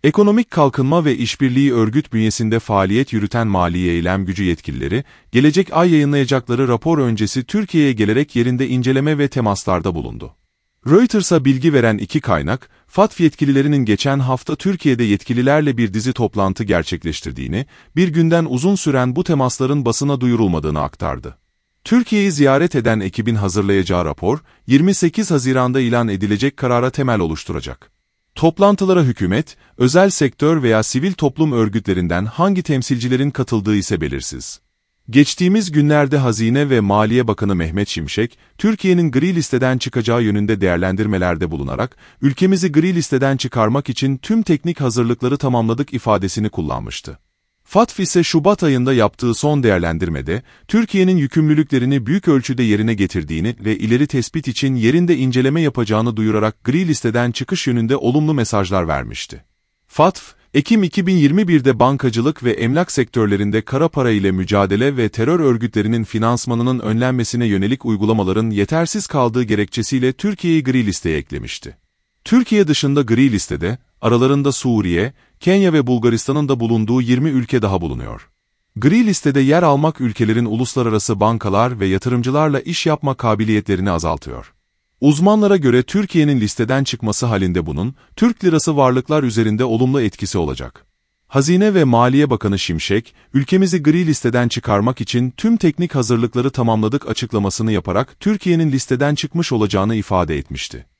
Ekonomik Kalkınma ve İşbirliği Örgüt bünyesinde faaliyet yürüten Maliye Eylem Gücü yetkilileri, gelecek ay yayınlayacakları rapor öncesi Türkiye'ye gelerek yerinde inceleme ve temaslarda bulundu. Reuters'a bilgi veren iki kaynak, FATF yetkililerinin geçen hafta Türkiye'de yetkililerle bir dizi toplantı gerçekleştirdiğini, bir günden uzun süren bu temasların basına duyurulmadığını aktardı. Türkiye'yi ziyaret eden ekibin hazırlayacağı rapor, 28 Haziran'da ilan edilecek karara temel oluşturacak. Toplantılara hükümet, özel sektör veya sivil toplum örgütlerinden hangi temsilcilerin katıldığı ise belirsiz. Geçtiğimiz günlerde Hazine ve Maliye Bakanı Mehmet Şimşek, Türkiye'nin gri listeden çıkacağı yönünde değerlendirmelerde bulunarak, ülkemizi gri listeden çıkarmak için tüm teknik hazırlıkları tamamladık ifadesini kullanmıştı. FATF ise Şubat ayında yaptığı son değerlendirmede, Türkiye'nin yükümlülüklerini büyük ölçüde yerine getirdiğini ve ileri tespit için yerinde inceleme yapacağını duyurarak gri listeden çıkış yönünde olumlu mesajlar vermişti. FATF, Ekim 2021'de bankacılık ve emlak sektörlerinde kara para ile mücadele ve terör örgütlerinin finansmanının önlenmesine yönelik uygulamaların yetersiz kaldığı gerekçesiyle Türkiye'yi gri listeye eklemişti. Türkiye dışında gri listede, aralarında Suriye, Kenya ve Bulgaristan'ın da bulunduğu 20 ülke daha bulunuyor. Gri listede yer almak ülkelerin uluslararası bankalar ve yatırımcılarla iş yapma kabiliyetlerini azaltıyor. Uzmanlara göre Türkiye'nin listeden çıkması halinde bunun, Türk lirası varlıklar üzerinde olumlu etkisi olacak. Hazine ve Maliye Bakanı Şimşek, ülkemizi gri listeden çıkarmak için tüm teknik hazırlıkları tamamladık açıklamasını yaparak Türkiye'nin listeden çıkmış olacağını ifade etmişti.